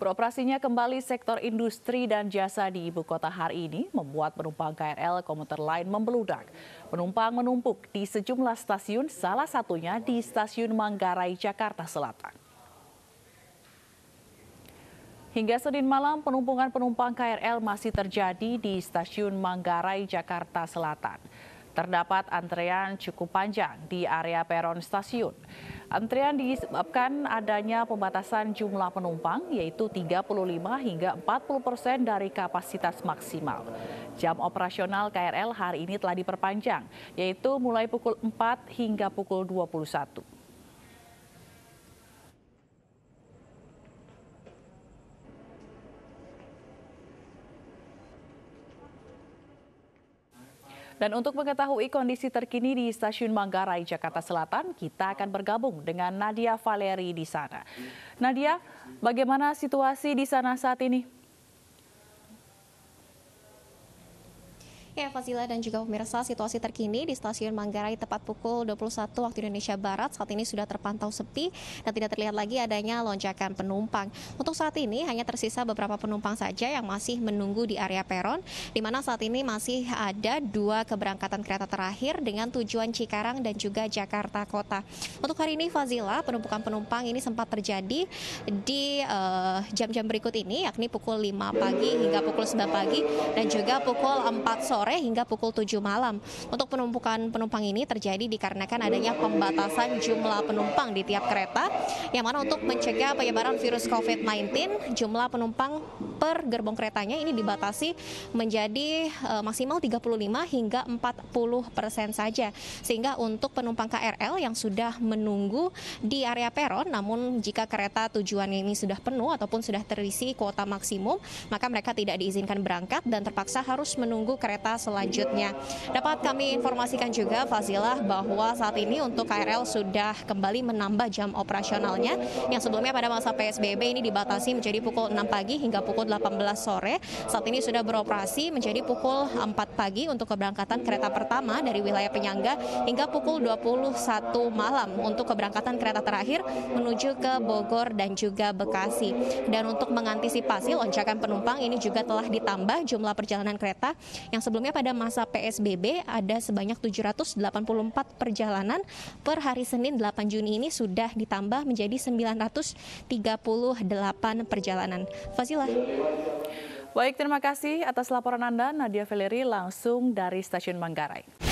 Beroperasinya kembali sektor industri dan jasa di ibu kota hari ini membuat penumpang KRL komuter lain membeludak. Penumpang menumpuk di sejumlah stasiun, salah satunya di Stasiun Manggarai, Jakarta Selatan. Hingga Senin malam, penumpukan penumpang KRL masih terjadi di Stasiun Manggarai, Jakarta Selatan. Terdapat antrean cukup panjang di area peron stasiun. Antrean disebabkan adanya pembatasan jumlah penumpang, yaitu 35 hingga 40% dari kapasitas maksimal. Jam operasional KRL hari ini telah diperpanjang, yaitu mulai pukul 4 hingga pukul 21. Dan untuk mengetahui kondisi terkini di Stasiun Manggarai, Jakarta Selatan, kita akan bergabung dengan Nadia Valeri di sana. Nadia, bagaimana situasi di sana saat ini? Ya, Fazila dan juga pemirsa, situasi terkini di Stasiun Manggarai tepat pukul 21 waktu Indonesia Barat saat ini sudah terpantau sepi dan tidak terlihat lagi adanya lonjakan penumpang. Untuk saat ini hanya tersisa beberapa penumpang saja yang masih menunggu di area peron, di mana saat ini masih ada 2 keberangkatan kereta terakhir dengan tujuan Cikarang dan juga Jakarta Kota. Untuk hari ini, Fazila, penumpukan penumpang ini sempat terjadi di jam-jam berikut ini, yakni pukul 5 pagi hingga pukul 9 pagi dan juga pukul 4 sore hingga pukul 7 malam. Untuk penumpukan penumpang ini terjadi dikarenakan adanya pembatasan jumlah penumpang di tiap kereta, yang mana untuk mencegah penyebaran virus COVID-19, jumlah penumpang per gerbong keretanya ini dibatasi menjadi maksimal 35 hingga 40% saja. Sehingga untuk penumpang KRL yang sudah menunggu di area peron, namun jika kereta tujuannya ini sudah penuh ataupun sudah terisi kuota maksimum, maka mereka tidak diizinkan berangkat dan terpaksa harus menunggu kereta selanjutnya. Dapat kami informasikan juga, Fazilah, bahwa saat ini untuk KRL sudah kembali menambah jam operasionalnya, yang sebelumnya pada masa PSBB ini dibatasi menjadi pukul 6 pagi hingga pukul 18 sore. Saat ini sudah beroperasi menjadi pukul 4 pagi untuk keberangkatan kereta pertama dari wilayah penyangga hingga pukul 21 malam untuk keberangkatan kereta terakhir menuju ke Bogor dan juga Bekasi. Dan untuk mengantisipasi lonjakan penumpang ini juga telah ditambah jumlah perjalanan kereta yang sebelumnya pada masa PSBB ada sebanyak 784 perjalanan, per hari Senin 8 Juni ini sudah ditambah menjadi 938 perjalanan. Fasilah. Baik, terima kasih atas laporan Anda, Nadia Valeri, langsung dari Stasiun Manggarai.